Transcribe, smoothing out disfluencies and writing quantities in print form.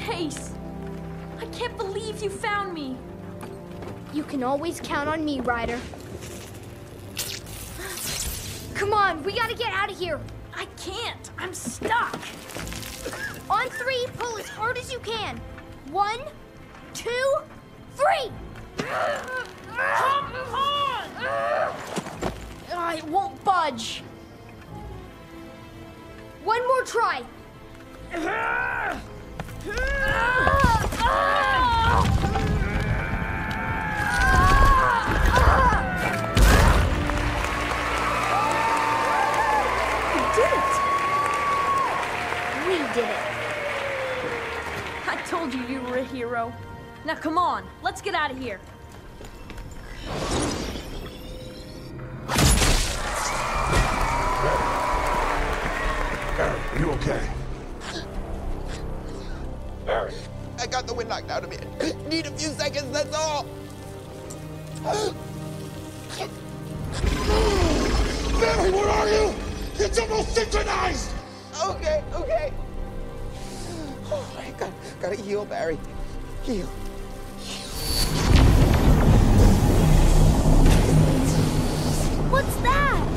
Chase! I can't believe you found me! You can always count on me, Ryder. Come on, we gotta get out of here. I can't! I'm stuck! On 3, pull as hard as you can. 1, 2, 3! Come on! It won't budge. One more try. We did it. I told you you were a hero. Now come on, let's get out of here. Barry, are you okay? Barry, I got the wind knocked out of me. Need a few seconds, that's all. Barry, where are you? It's almost synchronized! Okay. Oh, I gotta heal, Barry. Heal. What's that?